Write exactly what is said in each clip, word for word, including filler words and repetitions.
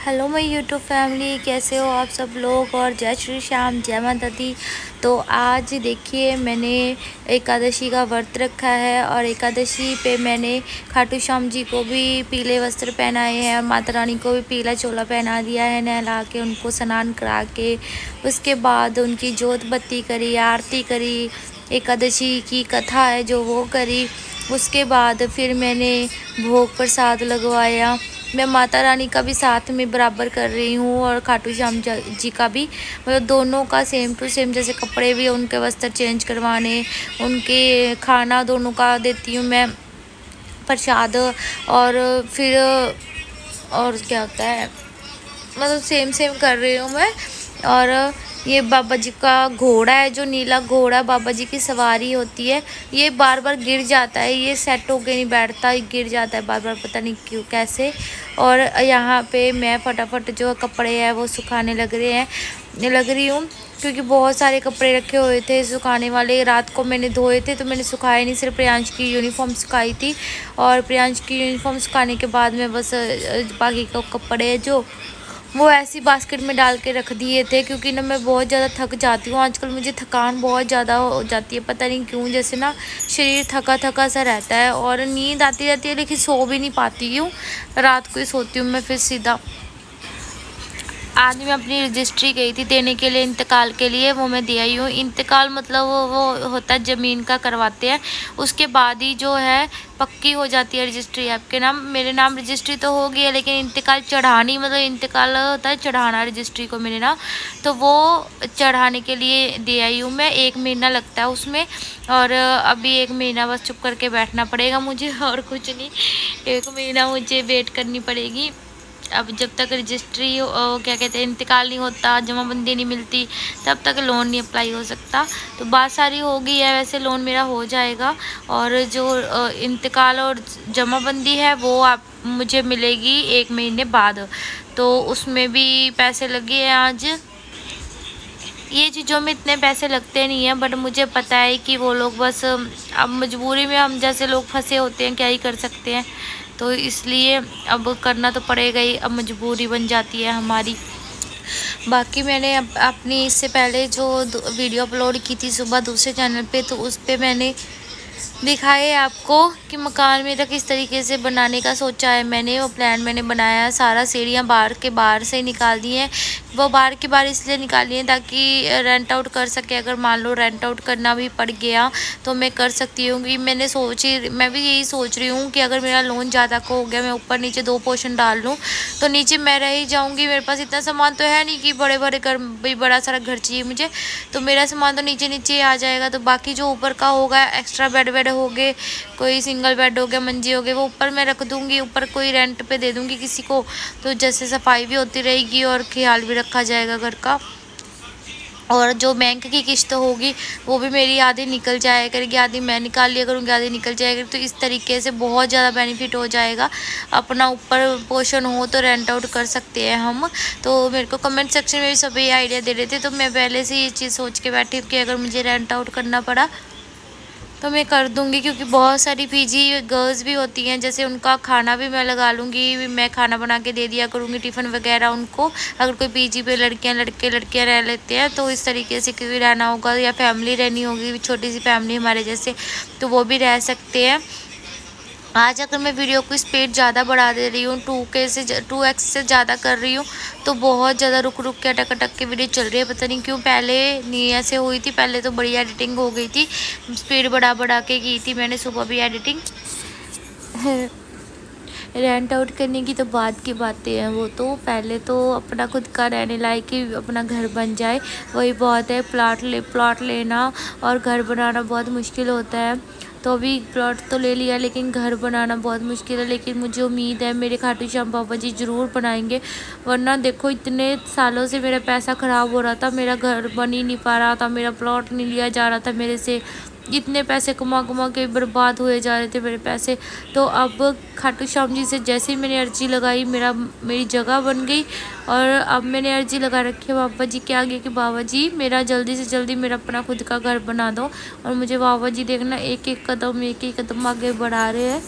Hello my YouTube family, कैसे हो आप सब लोग। और जय श्री श्याम, जय माता दी। तो आज देखिए मैंने एकादशी का व्रत रखा है और एकादशी पे मैंने खाटू श्याम जी को भी पीले वस्त्र पहनाए हैं और माता रानी को भी पीला चोला पहना दिया है, नहला के उनको स्नान करा के। उसके बाद उनकी जोत बत्ती करी, आरती करी, एकादशी की कथा है जो वो करी। उसके बाद फिर मैंने भोग प्रसाद लगवाया। मैं माता रानी का भी साथ में बराबर कर रही हूँ और खाटू श्याम जी का भी, मतलब दोनों का सेम टू सेम। जैसे कपड़े भी, उनके वस्त्र चेंज करवाने, उनके खाना दोनों का देती हूँ मैं प्रसाद। और फिर और क्या होता है, मतलब सेम सेम कर रही हूँ मैं। और ये बाबा जी का घोड़ा है, जो नीला घोड़ा बाबा जी की सवारी होती है, ये बार बार गिर जाता है, ये सेट होके नहीं बैठता, गिर जाता है बार बार, पता नहीं क्यों कैसे। और यहाँ पे मैं फटाफट जो कपड़े हैं वो सुखाने लग रहे हैं लग रही हूँ, क्योंकि बहुत सारे कपड़े रखे हुए थे सुखाने वाले। रात को मैंने धोए थे तो मैंने सुखाए नहीं, सिर्फ प्रियांश की यूनिफॉर्म सुखाई थी। और प्रियांश की यूनिफॉर्म सुखाने के बाद में बस बाकी के कपड़े जो वो ऐसी बास्केट में डाल के रख दिए थे, क्योंकि ना मैं बहुत ज़्यादा थक जाती हूँ आजकल। मुझे थकान बहुत ज़्यादा हो जाती है, पता नहीं क्यों, जैसे ना शरीर थका थका सा रहता है और नींद आती रहती है, लेकिन सो भी नहीं पाती हूँ। रात को ही सोती हूँ मैं फिर सीधा। आज मैं अपनी रजिस्ट्री गई थी देने के लिए, इंतकाल के लिए, वो मैं दे आई हूँ। इंतकाल मतलब वो वो होता है ज़मीन का करवाते हैं, उसके बाद ही जो है पक्की हो जाती है रजिस्ट्री आपके नाम। मेरे नाम रजिस्ट्री तो हो गई है, लेकिन इंतकाल चढ़ानी, मतलब इंतकाल होता है चढ़ाना रजिस्ट्री को मेरे नाम, तो वो चढ़ाने के लिए दे आई हूँ मैं। एक महीना लगता है उसमें, और अभी एक महीना बस चुप करके बैठना पड़ेगा मुझे, और कुछ नहीं। एक महीना मुझे वेट करनी पड़ेगी। अब जब तक रजिस्ट्री क्या कहते हैं इंतकाल नहीं होता, जमाबंदी नहीं मिलती, तब तक लोन नहीं अप्लाई हो सकता। तो बात सारी हो गई है, वैसे लोन मेरा हो जाएगा। और जो इंतकाल और जमाबंदी है वो आप मुझे मिलेगी एक महीने बाद, तो उसमें भी पैसे लगे हैं। आज ये चीज़ों में इतने पैसे लगते नहीं हैं, बट मुझे पता है कि वो लोग बस, अब मजबूरी में हम जैसे लोग फंसे होते हैं, क्या ही कर सकते हैं, तो इसलिए अब करना तो पड़ेगा ही, अब मजबूरी बन जाती है हमारी। बाकी मैंने अप, अपनी इससे पहले जो वीडियो अपलोड की थी सुबह दूसरे चैनल पे, तो उस पर मैंने दिखाए आपको कि मकान मेरा किस तरीके से बनाने का सोचा है मैंने। वो प्लान मैंने बनाया है, सारा सीढ़ियाँ बाहर के बाहर से निकाल दी हैं। वो बाहर के बाहर इसलिए निकाली हैं ताकि रेंट आउट कर सके, अगर मान लो रेंट आउट करना भी पड़ गया तो मैं कर सकती हूँ। कि मैंने सोची, मैं भी यही सोच रही हूँ कि अगर मेरा लोन ज़्यादा को हो गया, मैं ऊपर नीचे दो पोर्शन डाल लूँ, तो नीचे मैं रह ही जाऊँगी। मेरे पास इतना सामान तो है नहीं कि बड़े बड़े घर, भाई बड़ा सारा घर चाहिए मुझे, तो मेरा सामान तो नीचे नीचे आ जाएगा। तो बाकी जो ऊपर का होगा, एक्स्ट्रा बेड वेड हो गए, कोई सिंगल बेड हो गया, मंजी हो गए, वो ऊपर मैं रख दूंगी, ऊपर कोई रेंट पे दे दूंगी किसी को, तो जैसे सफाई भी होती रहेगी और ख्याल भी रखा जाएगा घर का। और जो बैंक की किस्त होगी वो भी मेरी आधी निकल जाया करेगी, आधी मैं निकाल लिया करूँगी, आधी निकल जाएगी। तो इस तरीके से बहुत ज़्यादा बेनिफिट हो जाएगा। अपना ऊपर पोर्शन हो तो रेंट आउट कर सकते हैं हम। तो मेरे को कमेंट सेक्शन में भी सभी आइडिया दे रहे थे, तो मैं पहले से ये चीज़ सोच के बैठी कि अगर मुझे रेंट आउट करना पड़ा तो मैं कर दूंगी, क्योंकि बहुत सारी पीजी गर्ल्स भी होती हैं, जैसे उनका खाना भी मैं लगा लूँगी, मैं खाना बना के दे दिया करूँगी, टिफ़िन वगैरह उनको। अगर कोई पीजी पे लड़कियां लड़के लड़कियां रह लेते हैं, तो इस तरीके से कोई रहना होगा, या फैमिली रहनी होगी, छोटी सी फैमिली हमारे जैसे, तो वो भी रह सकते हैं। आज अगर मैं वीडियो को स्पीड ज़्यादा बढ़ा दे रही हूँ, टू के से टू एक्स से ज़्यादा कर रही हूँ, तो बहुत ज़्यादा रुक रुक के अटक अटक के वीडियो चल रही है, पता नहीं क्यों। पहले नहीं ऐसे हुई थी, पहले तो बढ़िया एडिटिंग हो गई थी, स्पीड बढ़ा बढ़ा के की थी मैंने सुबह भी एडिटिंग। रेंट आउट करने की तो बाद की बातें हैं, वो तो पहले तो अपना खुद का रहने लायक ही अपना घर बन जाए, वही बहुत है। प्लाट ले प्लाट लेना और घर बनाना बहुत मुश्किल होता है, तो अभी प्लॉट तो ले लिया, लेकिन घर बनाना बहुत मुश्किल है। लेकिन मुझे उम्मीद है मेरे खाटू श्याम बाबा जी ज़रूर बनाएंगे, वरना देखो इतने सालों से मेरा पैसा ख़राब हो रहा था, मेरा घर बन ही नहीं पा रहा था, मेरा प्लॉट नहीं लिया जा रहा था मेरे से, इतने पैसे कमा कमा के बर्बाद हुए जा रहे थे मेरे पैसे। तो अब खाटू श्याम जी से जैसे ही मैंने अर्जी लगाई, मेरा मेरी जगह बन गई, और अब मैंने अर्जी लगा रखी है बाबा जी के आगे कि बाबा जी मेरा जल्दी से जल्दी मेरा अपना खुद का घर बना दो। और मुझे बाबा जी देखना एक एक कदम एक एक कदम आगे बढ़ा रहे हैं।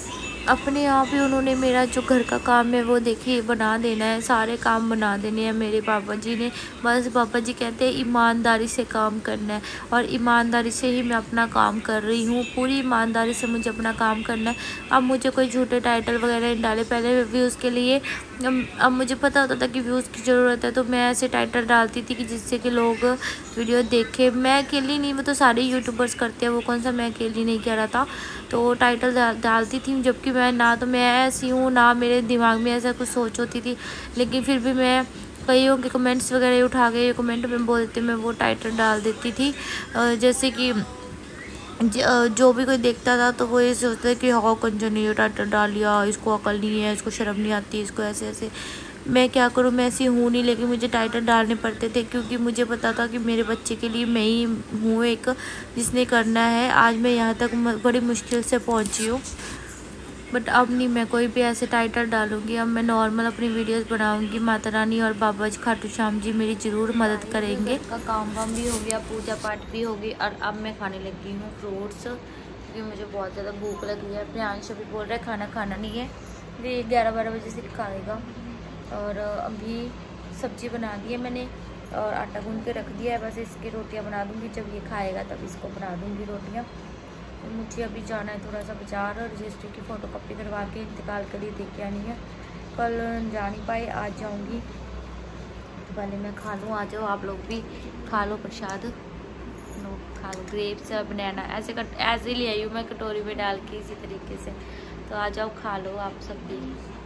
अपने आप ही उन्होंने मेरा जो घर का काम है वो देखिए बना देना है, सारे काम बना देने हैं मेरे पापा जी ने। बस पापा जी कहते हैं ईमानदारी से काम करना है, और ईमानदारी से ही मैं अपना काम कर रही हूँ। पूरी ईमानदारी से मुझे अपना काम करना है। अब मुझे कोई झूठे टाइटल वगैरह नहीं डाले। पहले व्यूज़ के लिए, अब मुझे पता होता था कि व्यूज़ की ज़रूरत है, तो मैं ऐसे टाइटल डालती थी कि जिससे कि लोग वीडियो देखें। मैं अकेली नहीं, वो तो सारे यूट्यूबर्स करते हैं, वो कौन सा मैं अकेली नहीं कह रहा था। तो टाइटल डालती थी, जबकि मैं ना तो मैं ऐसी हूँ, ना मेरे दिमाग में ऐसा कुछ सोच होती थी, लेकिन फिर भी मैं कईयों के कमेंट्स वगैरह उठा के कमेंट में बोलते मैं वो टाइटल डाल देती थी। जैसे कि जो भी कोई देखता था तो वो ये सोचता है कि हाँ कंचन ने ये टाइटल डाल लिया, इसको अकल नहीं है, इसको शर्म नहीं आती, इसको ऐसे ऐसे। मैं क्या करूँ, मैं ऐसी हूँ नहीं, लेकिन मुझे टाइटल डालने पड़ते थे, क्योंकि मुझे पता था कि मेरे बच्चे के लिए मैं ही हूँ एक जिसने करना है। आज मैं यहाँ तक बड़ी मुश्किल से पहुँची हूँ, बट अब नहीं मैं कोई भी ऐसे टाइटल डालूँगी। अब मैं नॉर्मल अपनी वीडियोस बनाऊँगी। माता रानी और बाबा जी खाटू श्याम जी मेरी ज़रूर मदद करेंगे। का काम वाम भी हो गया, पूजा पाठ भी हो गई, और अब मैं खाने लगी हूँ फ्रूट्स, क्योंकि मुझे बहुत ज़्यादा भूख लगी है। प्रियांश भी बोल रहा है खाना खाना नहीं है, ये ग्यारह बारह बजे से खाएगा। और अभी सब्ज़ी बना दी है मैंने, और आटा गूँध के रख दिया है, बस इसकी रोटियाँ बना दूँगी। जब ये खाएगा तब इसको बना दूँगी रोटियाँ। तो मुझे अभी जाना है थोड़ा सा बाजार, और रजिस्ट्री की फ़ोटो कॉपी करवा के इंतकाल के लिए दे के आनी है। कल जा नहीं पाए, आज जाऊंगी। तो पहले मैं खा लूँ, आ जाओ आप लोग भी खा लो प्रसाद, लो खा लो। ग्रेप्स बनाना ऐसे कट ऐसे ले आई हूँ मैं कटोरी में डाल के इसी तरीके से, तो आ जाओ खा लो आप सब भी।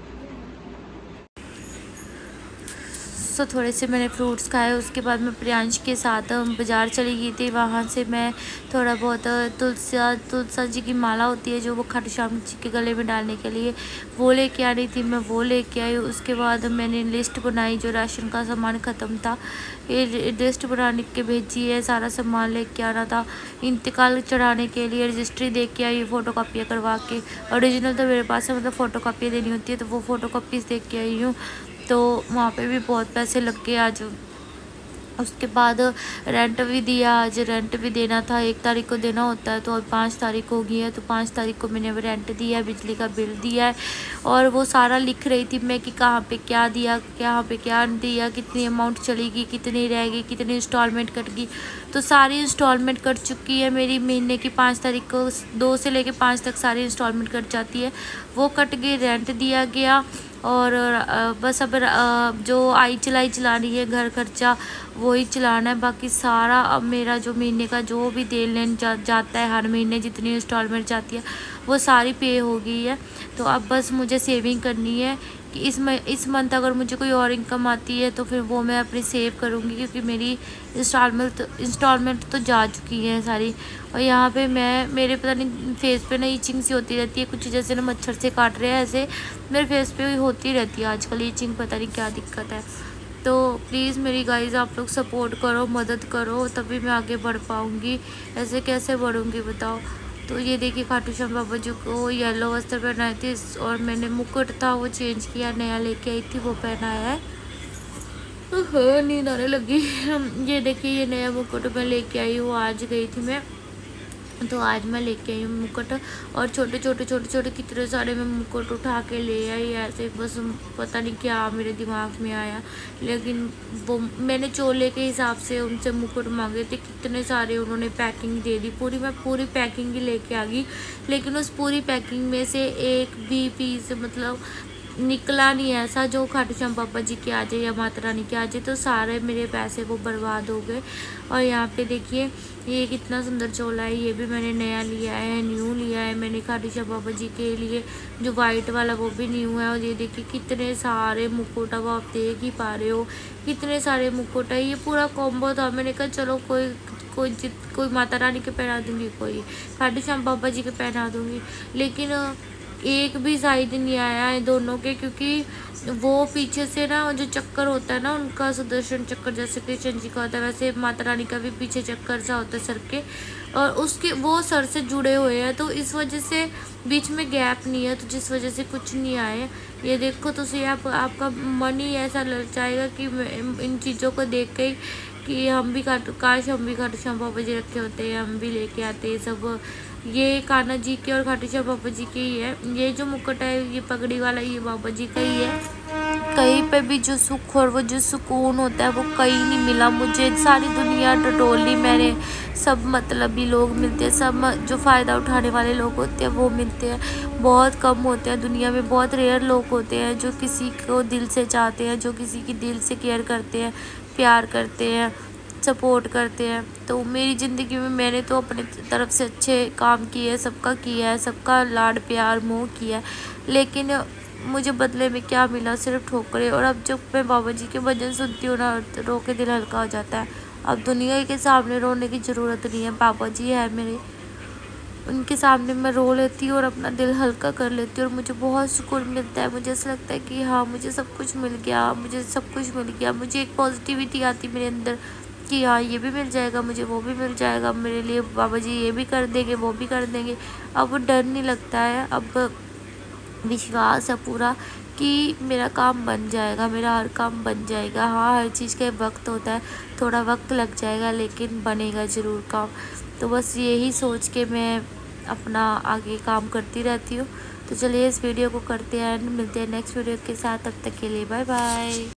सो थोड़े से मैंने फ्रूट्स खाए, उसके बाद मैं प्रियांश के साथ बाज़ार चली गई थी। वहाँ से मैं थोड़ा बहुत तुलसा तुलसा जी की माला होती है जो वो खाटू श्याम जी के गले में डालने के लिए, वो लेके आ रही थी, मैं वो लेके आई। उसके बाद मैंने लिस्ट बनाई, जो राशन का सामान ख़त्म था, ये लिस्ट बनाने के भेजी है, सारा सामान लेके आना था। इंतकाल चढ़ाने के लिए रजिस्ट्री दे के आई, फ़ोटो कापियाँ करवा के। ओरिजिनल तो मेरे पास है, मतलब फ़ोटो कापियाँ देनी होती है, तो वो फ़ोटो कापीज़ दे के आई हूँ। तो वहाँ पे भी बहुत पैसे लग गए आज। उसके बाद रेंट भी दिया, आज रेंट भी देना था, एक तारीख को देना होता है, तो अब पाँच तारीख हो गई है, तो पाँच तारीख को मैंने रेंट दिया है, बिजली का बिल दिया है। और वो सारा लिख रही थी मैं कि कहाँ पे क्या दिया, कहाँ पे क्या दिया, कितनी अमाउंट चलेगी, कितनी रहेगी, कितनी इंस्टॉलमेंट कटेगी। तो सारी इंस्टॉलमेंट कट चुकी है मेरी, महीने की पाँच तारीख को दो से लेके पाँच तक सारी इंस्टॉलमेंट कट जाती है, वो कट गई, रेंट दिया गया। और बस अब जो आई चलाई चलानी है, घर खर्चा वही चलाना है, बाकी सारा अब मेरा जो महीने का जो भी देन लेन जा, जाता है हर महीने जितनी इंस्टॉलमेंट जाती है वो सारी पे हो गई है। तो अब बस मुझे सेविंग करनी है कि इस म, इस मंथ अगर मुझे कोई और इनकम आती है तो फिर वो मैं अपनी सेव करूँगी, क्योंकि मेरी इंस्टॉलमेंट इंस्टॉलमेंट तो जा चुकी है सारी। और यहाँ पे मैं मेरे पता नहीं फेस पे ना ईचिंग सी होती रहती है, कुछ जैसे ना मच्छर से काट रहे हैं, ऐसे मेरे फेस पे होती रहती है आजकल ईचिंग, पता नहीं क्या दिक्कत है। तो प्लीज़ मेरी गाइज़ आप लोग सपोर्ट करो, मदद करो, तभी मैं आगे बढ़ पाऊँगी। ऐसे कैसे बढ़ूँगी बताओ। तो ये देखिए खाटू श्याम बाबा जी को येलो वस्त्र पहनाए थे, और मैंने मुकुट था वो चेंज किया, नया लेके आई थी, वो पहनाया है। तो नींद आने लगी। ये देखिए ये नया मुकुट मैं लेके आई हूँ, आज गई थी मैं, तो आज मैं लेके आई हूँ मुकुट। और छोटे छोटे छोटे छोटे कितने सारे मैं मुकुट उठा के ले आई ऐसे, बस पता नहीं क्या मेरे दिमाग में आया, लेकिन वो मैंने चोले के हिसाब से उनसे मुकुट मांगे थे, कितने सारे उन्होंने पैकिंग दे दी पूरी, मैं पूरी पैकिंग ही लेके आ गई, लेकिन उस पूरी पैकिंग में से एक भी पीस मतलब निकला नहीं ऐसा जो खाटू श्याम बाबा जी के आ जाए या माता रानी के आ जाए, तो सारे मेरे पैसे वो बर्बाद हो गए। और यहाँ पे देखिए ये कितना सुंदर चोला है, ये भी मैंने नया लिया है, न्यू लिया है मैंने खाटू श्याम बाबा जी के लिए, जो वाइट वाला वो भी न्यू है। और ये देखिए कितने सारे मुकुट, अब आप देख ही पा रहे हो कितने सारे मुकुट है, ये पूरा कॉम्बो था। मैंने कहा चलो कोई कोई जित कोई माता रानी के पहना दूँगी, कोई खाटू श्याम बाबा जी के पहना दूँगी, लेकिन एक भी साइज नहीं आया है दोनों के, क्योंकि वो पीछे से ना जो चक्कर होता है ना उनका, सुदर्शन चक्कर जैसे कृष्ण जी का होता है, वैसे माता रानी का भी पीछे चक्कर सा होता है सर के, और उसके वो सर से जुड़े हुए हैं, तो इस वजह से बीच में गैप नहीं है, तो जिस वजह से कुछ नहीं आए। ये देखो तो सही, आप आपका मन ही ऐसा ललचाएगा कि इन चीज़ों को देख के कि हम भी खाटू काश हम भी खाटू श्याम बाबा जी रखे होते हैं, हम भी लेके आते सब ये कान्हा जी के और खाटू श्याम बाबा जी के ही है। ये जो मुकुट है, ये पगड़ी वाला, ये बाबा जी का ही है। कहीं पे भी जो सुख और वो जो सुकून होता है वो कहीं नहीं मिला मुझे। सारी दुनिया टटोली मैंने, सब मतलबी लोग मिलते हैं, सब जो फ़ायदा उठाने वाले लोग होते हैं वो मिलते हैं। बहुत कम होते हैं दुनिया में, बहुत रेयर लोग होते हैं जो किसी को दिल से चाहते हैं, जो किसी की दिल से केयर करते हैं, प्यार करते हैं, सपोर्ट करते हैं। तो मेरी ज़िंदगी में मैंने तो अपने तरफ से अच्छे काम किए, सबका किया है, सबका लाड प्यार मोह किया है, लेकिन मुझे बदले में क्या मिला? सिर्फ ठोकरें। और अब जब मैं बाबा जी के भजन सुनती हूँ ना, तो रो के दिल हल्का हो जाता है। अब दुनिया के सामने रोने की ज़रूरत नहीं है, बाबा जी है मेरे, उनके सामने मैं रो लेती हूँ और अपना दिल हल्का कर लेती हूँ और मुझे बहुत सुकून मिलता है। मुझे ऐसा लगता है कि हाँ, मुझे सब कुछ मिल गया, मुझे सब कुछ मिल गया। मुझे एक पॉजिटिविटी आती मेरे अंदर कि हाँ, ये भी मिल जाएगा मुझे, वो भी मिल जाएगा मेरे लिए, बाबा जी ये भी कर देंगे, वो भी कर देंगे। अब वो डर नहीं लगता है, अब विश्वास है पूरा कि मेरा काम बन जाएगा, मेरा हर काम बन जाएगा। हाँ, हर चीज़ का वक्त होता है, थोड़ा वक्त लग जाएगा लेकिन बनेगा ज़रूर काम। तो बस यही सोच के मैं अपना आगे काम करती रहती हूँ। तो चलिए इस वीडियो को करते हैं, मिलते हैं नेक्स्ट वीडियो के साथ। तब तक के लिए बाय बाय।